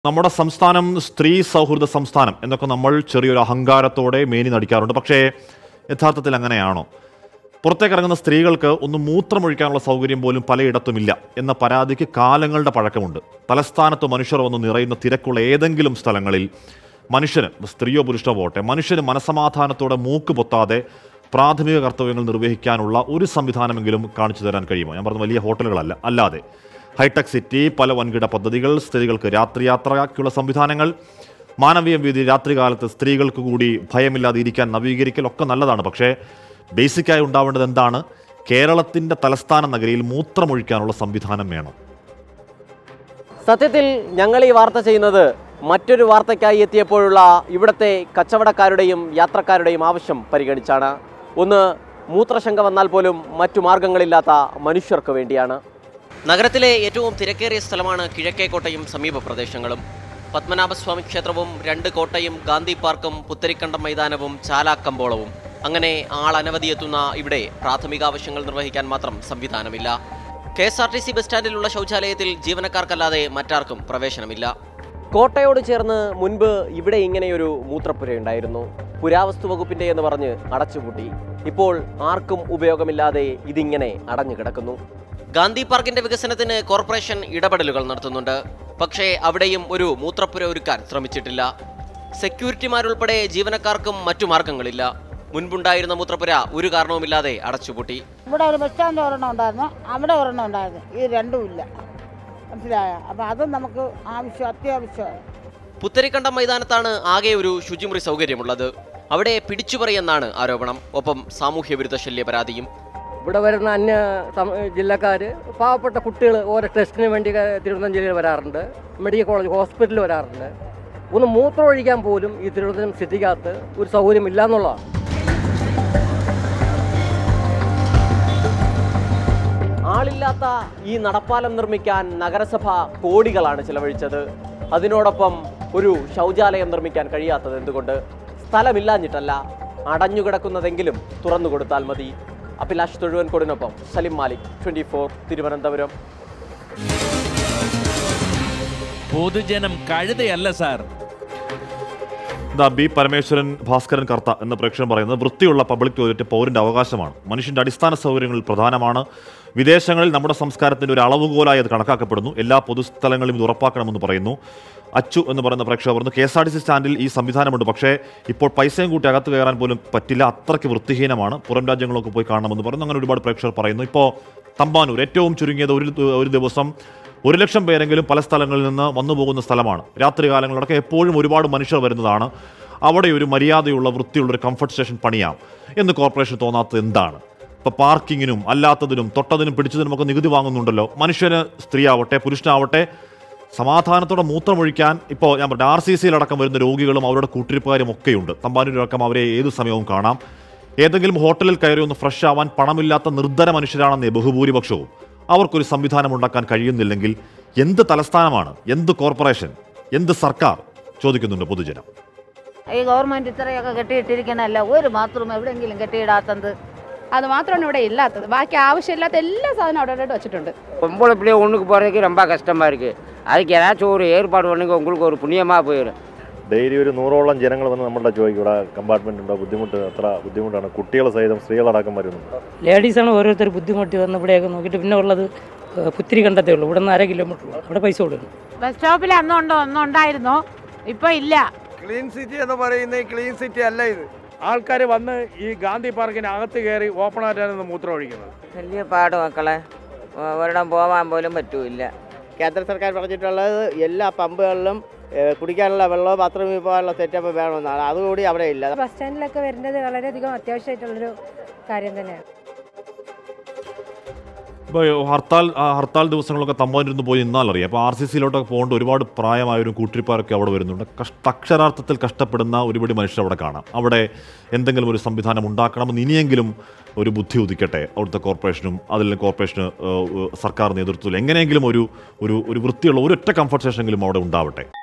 നമ്മുടെ സംസ്ഥാനം സ്ത്രീ സൗഹൃദ സംസ്ഥാനം എന്നൊക്കെ നമ്മൾ ചെറിയൊരു അഹങ്കാരത്തോടെ മേനി നടിക്കാറുണ്ട്. പക്ഷേ യഥാർത്ഥത്തിൽ അങ്ങനെയാണോ? പുറത്തേക്കിറങ്ങുന്ന സ്ത്രീകൾക്ക് ഒന്ന് മൂത്രമൊഴിക്കാനുള്ള സൗകര്യം പോലും പലയിടത്തുമില്ല എന്ന പരാതിക്ക് കാലങ്ങളുടെ പഴക്കമുണ്ട്. തലസ്ഥാനത്ത് മനുഷ്യർ വന്ന് നിറയുന്ന തിരക്കുള്ള ഏതെങ്കിലും സ്ഥലങ്ങളിൽ മനുഷ്യന്, സ്ത്രീയോ പുരുഷനോ പോട്ടെ, മനുഷ്യന് മനസമാധാനത്തോടെ മൂക്ക് പൊത്താതെ പ്രാഥമിക കർത്തവ്യങ്ങൾ നിർവഹിക്കാനുള്ള ഒരു സംവിധാനമെങ്കിലും കാണിച്ചു തരാൻ കഴിയുമോ? ഞാൻ പറഞ്ഞ വലിയ ഹോട്ടലുകളല്ല, അല്ലാതെ ഹൈടെക് സിറ്റി, പല വൻകിട പദ്ധതികൾ, സ്ത്രീകൾക്ക് രാത്രിയാത്രയ്ക്കുള്ള സംവിധാനങ്ങൾ, മാനവീയ വീതി, രാത്രികാലത്ത് സ്ത്രീകൾക്ക് കൂടി ഭയമില്ലാതെ ഇരിക്കാൻ നവീകരിക്കൽ ഒക്കെ നല്ലതാണ്. പക്ഷേ ബേസിക്കായി ഉണ്ടാവേണ്ടത് എന്താണ്? കേരളത്തിൻ്റെ തലസ്ഥാന നഗരിയിൽ മൂത്രമൊഴിക്കാനുള്ള സംവിധാനം വേണം. സത്യത്തിൽ ഞങ്ങൾ ഈ വാർത്ത ചെയ്യുന്നത് മറ്റൊരു വാർത്തയ്ക്കായി എത്തിയപ്പോഴുള്ള ഇവിടുത്തെ കച്ചവടക്കാരുടെയും യാത്രക്കാരുടെയും ആവശ്യം പരിഗണിച്ചാണ്. ഒന്ന്, മൂത്രശങ്ക വന്നാൽ പോലും മറ്റു മാർഗങ്ങളില്ലാത്ത മനുഷ്യർക്ക് വേണ്ടിയാണ്. നഗരത്തിലെ ഏറ്റവും തിരക്കേറിയ സ്ഥലമാണ് കിഴക്കേക്കോട്ടയും സമീപ പ്രദേശങ്ങളും. പത്മനാഭസ്വാമി ക്ഷേത്രവും, 2 കോട്ടയും, ഗാന്ധി പാർക്കും, പുത്തരിക്കണ്ടം മൈതാനവും, ചാലാക്കമ്പോളവും, അങ്ങനെ ആളനവധി എത്തുന്ന ഇവിടെ പ്രാഥമിക ആവശ്യങ്ങൾ നിർവഹിക്കാൻ മാത്രം സംവിധാനമില്ല. KSRTC ബസ് സ്റ്റാൻഡിലുള്ള ശൗചാലയത്തിൽ ജീവനക്കാർക്കല്ലാതെ മറ്റാർക്കും പ്രവേശനമില്ല. കോട്ടയോട് ചേർന്ന് മുൻപ് ഇവിടെ ഇങ്ങനെയൊരു മൂത്രപ്പുരയുണ്ടായിരുന്നു. പുരാവസ്തു വകുപ്പിന്റെ എന്ന് പറഞ്ഞ് അടച്ചുപൂട്ടി. ഇപ്പോൾ ആർക്കും ഉപയോഗമില്ലാതെ ഇതിങ്ങനെ അടഞ്ഞു കിടക്കുന്നു. ഗാന്ധി പാർക്കിന്റെ വികസനത്തിന് കോർപ്പറേഷൻ ഇടപെടലുകൾ നടത്തുന്നുണ്ട്. പക്ഷേ അവിടെയും ഒരു മൂത്രപ്പുര ഒരുക്കാൻ ശ്രമിച്ചിട്ടില്ല. സെക്യൂരിറ്റിമാരുൾപ്പെടെ ജീവനക്കാർക്കും മറ്റു മാർഗങ്ങളില്ല. മുൻപുണ്ടായിരുന്ന മൂത്രപ്പുര ഒരു കാരണവുമില്ലാതെ അടച്ചുപൂട്ടി. ഇവിടെ ഒരു ബസ് സ്റ്റാൻഡ് ഒരെണ്ണം ഉണ്ടായിരുന്നു, അവിടെ ഒരെണ്ണം ഉണ്ടായിരുന്നു. ഈ രണ്ടും ഇല്ല, മനസ്സിലായ? അപ്പം അതും നമുക്ക് അത്യാവശ്യമാണ്. പുത്തരിക്കണ്ടം മൈതാനത്താണ് ആകെ ഒരു ശുചിമുറി സൗകര്യമുള്ളത്. അവിടെ പിടിച്ചുപറിയെന്നാണ് ആരോപണം. ഒപ്പം സാമൂഹ്യവിരുദ്ധ ശല്യ പരാതിയും. ഇവിടെ വരുന്ന അന്യ ജില്ലക്കാർ, പാവപ്പെട്ട കുട്ടികൾ ഓരോ ടെസ്റ്റിന് വേണ്ടി തിരുവനന്തപുരം ജില്ലയിൽ വരാറുണ്ട്, മെഡിക്കൽ കോളേജ് ഹോസ്പിറ്റലിൽ വരാറുണ്ട്. ഒന്ന് മൂത്രം ഒഴിക്കാൻ പോലും ഈ തിരുവനന്തപുരം സിറ്റിക്കകത്ത് ഒരു സൗകര്യമില്ല എന്നുള്ളതാണ്. ആളില്ലാത്ത ഈ നടപ്പാലം നിർമ്മിക്കാൻ നഗരസഭ കോടികളാണ് ചിലവഴിച്ചത്. അതിനോടൊപ്പം ഒരു ശൗചാലയം നിർമ്മിക്കാൻ കഴിയാത്തത് എന്തുകൊണ്ട്? സ്ഥലമില്ലാഞ്ഞിട്ടല്ല, അടഞ്ഞുകിടക്കുന്നതെങ്കിലും തുറന്നു കൊടുത്താൽ മതി. അഭിലാഷ് തൊഴുവൻകോടിനൊപ്പം സലിം മാലിക്, 24 തിരുവനന്തപുരം. പൊതുജനം കഴുതയല്ല സാർ. ബി പരമേശ്വരൻ, ഭാസ്കരൻ കർത്ത എന്ന പ്രേക്ഷകൻ പറയുന്നത് വൃത്തിയുള്ള പബ്ലിക് ടോയ്ലറ്റ് പൗരൻ്റെ അവകാശമാണ്, മനുഷ്യൻ്റെ അടിസ്ഥാന സൗകര്യങ്ങളിൽ പ്രധാനമാണ്. വിദേശങ്ങളിൽ നമ്മുടെ സംസ്കാരത്തിൻ്റെ ഒരു അളവുകോലായി അത് കണക്കാക്കപ്പെടുന്നു. എല്ലാ പൊതുസ്ഥലങ്ങളിലും ഇത് ഉറപ്പാക്കണമെന്ന് പറയുന്നു. അച്ചു എന്ന് പറയുന്ന പ്രേക്ഷകർ പറഞ്ഞു KSRTC സ്റ്റാൻഡിൽ ഈ സംവിധാനമുണ്ട്, പക്ഷേ ഇപ്പോൾ പൈസയും കൂട്ടി അകത്ത് കയറാൻ പോലും പറ്റില്ല, അത്രയ്ക്ക് വൃത്തിഹീനമാണ്, പുറം രാജ്യങ്ങളൊക്കെ പോയി കാണണമെന്ന് പറയുന്നു. അങ്ങനെ ഒരുപാട് പ്രേക്ഷകർ പറയുന്നു. ഇപ്പോൾ തമ്പാനൂർ ഏറ്റവും ചുരുങ്ങിയത് ഒരു ദിവസം 1,00,000 പേരെങ്കിലും പല സ്ഥലങ്ങളിൽ നിന്ന് വന്നു പോകുന്ന സ്ഥലമാണ്. രാത്രികാലങ്ങളിലൊക്കെ എപ്പോഴും ഒരുപാട് മനുഷ്യർ വരുന്നതാണ്. അവിടെ ഒരു മര്യാദയുള്ള വൃത്തിയുള്ളൊരു കംഫർട്ട് സ്റ്റേഷൻ പണിയാം എന്ന് കോർപ്പറേഷൻ തോന്നാത്തത് എന്താണ്? ഇപ്പോൾ പാർക്കിങ്ങിനും അല്ലാത്തതിനും തൊട്ടതിനും പിടിച്ചതിനുമൊക്കെ നികുതി വാങ്ങുന്നുണ്ടല്ലോ. മനുഷ്യന്, സ്ത്രീ ആവട്ടെ പുരുഷനാവട്ടെ, സമാധാനത്തോടെ മൂത്രമൊഴിക്കാൻ ഇപ്പോൾ ഞാൻ പറഞ്ഞു RCCയിലടക്കം വരുന്ന രോഗികളും അവരുടെ കൂട്ടിരിപ്പുകാരും ഒക്കെയുണ്ട്. തമ്പാനൂരടക്കം അവരെ ഏത് സമയവും കാണാം. ഏതെങ്കിലും ഹോട്ടലിൽ കയറി ഒന്ന് ഫ്രഷ് ആവാൻ പണമില്ലാത്ത നിർദ്ധന മനുഷ്യരാണെന്നേ ബഹുഭൂരിപക്ഷവും. അവർക്കൊരു സംവിധാനം ഉണ്ടാക്കാൻ കഴിയുന്നില്ലെങ്കിൽ എന്ത് തലസ്ഥാനമാണ്, എന്ത് കോർപ്പറേഷൻ, എന്ത് സർക്കാർ, ചോദിക്കുന്നുണ്ട് പൊതുജനം. ഈ ഗവൺമെൻറ് ഇത്രയൊക്കെ കെട്ടിയിട്ടിരിക്കണമല്ല, ഒരു ബാത്റൂം എവിടെയെങ്കിലും കെട്ടിയിടാത്തത് அது மாத்திரம் ഇവിടെ இல்லாதது. ബാക്കി ആവശ്യമില്ലാത്ത എല്ലാ സാധനവും അവിടെ வச்சுട്ടുണ്ട്. பொம்பளை பிள்ளைய ஒன்றுக்கு போகிறதுக்கு ரொம்ப கஷ்டமாக இருக்குது. அதுக்கு ஏதாச்சும் ஒரு ஏற்பாடு பண்ணுங்க, உங்களுக்கு ஒரு புண்ணியமாக போயிடும். ഡെയിലി ഒരു 100ഓളം ജനങ്ങൾ വന്ന് നമ്മളുടെ ചോദിക്കും ഇവിടെ കമ്പാർട്ട്മെൻ്റ് ഉണ്ടോ, ബുദ്ധിമുട്ട് എത്ര ബുദ്ധിമുട്ടാണ്, കുട്ടികൾ സഹിതം സ്ത്രീകളടക്കം വരുന്നുണ്ട്. ലേഡീസാണ് ഓരോരുത്തർ ബുദ്ധിമുട്ടി വന്ന് ഇവിടെയൊക്കെ നോക്കിയിട്ട് പിന്നെ ഉള്ളത് പുത്തിരി കണ്ടത്തേ ഉള്ളൂ. ഇവിടെ നിന്ന് 1/2 കിലോമീറ്റർ അവിടെ പൈസ കൊടുക്കും. ബസ് സ്റ്റോപ്പിൽ ഒന്നുണ്ടായിരുന്നു, ഇപ്പോൾ ഇല്ല. ക്ലീൻ സിറ്റി എന്ന് പറയുന്നത് ക്ലീൻ സിറ്റി അല്ല ഇത്. ആൾക്കാർ വന്ന് ഈ ഗാന്ധി പാർക്കിന് അകത്ത് കയറി ഓപ്പൺ ആയിട്ടാണ് മൂത്രം ഒഴിക്കുന്നത്. വലിയ പാട് മക്കളെ, ഒരിടം പോകാൻ പോലും പറ്റൂല. കേന്ദ്ര സർക്കാർ പറഞ്ഞിട്ടുള്ളത് എല്ലാ പമ്പുകളിലും കുടിക്കാനുള്ള വെള്ളമോ ബാത്റൂമിൽ പോകാനുള്ള സെറ്റപ്പ് വേണമെന്നാണ്. അതുകൂടി അവിടെ ഇല്ല. ബസ് സ്റ്റാൻഡിലൊക്കെ വരുന്നത് വളരെയധികം അത്യാവശ്യമായിട്ടുള്ളൊരു കാര്യം തന്നെയാണ്. ഇപ്പോൾ ഹർത്താൽ ദിവസങ്ങളൊക്കെ തമ്പാനൂരിൽ പോയി നിന്നാലറിയാം. അപ്പോൾ RCCയിലോട്ടൊക്കെ പോകേണ്ട ഒരുപാട് പ്രായമായൊരു കൂട്ടിരിപ്പാരൊക്കെ അവിടെ വരുന്നുണ്ട്. അക്ഷരാർത്ഥത്തിൽ കഷ്ടപ്പെടുന്ന ഒരുപാട് മനുഷ്യർ അവിടെ കാണാം. അവിടെ എന്തെങ്കിലും ഒരു സംവിധാനം ഉണ്ടാക്കണമെന്ന് ഇനിയെങ്കിലും ഒരു ബുദ്ധി ഉദിക്കട്ടെ അവിടുത്തെ കോർപ്പറേഷനും, അതിൽ കോർപ്പറേഷന് സർക്കാർ നേതൃത്വത്തിൽ എങ്ങനെയെങ്കിലും ഒരു വൃത്തിയുള്ള ഒരൊറ്റ കംഫർട്ട് സ്റ്റേഷനെങ്കിലും അവിടെ ഉണ്ടാവട്ടെ.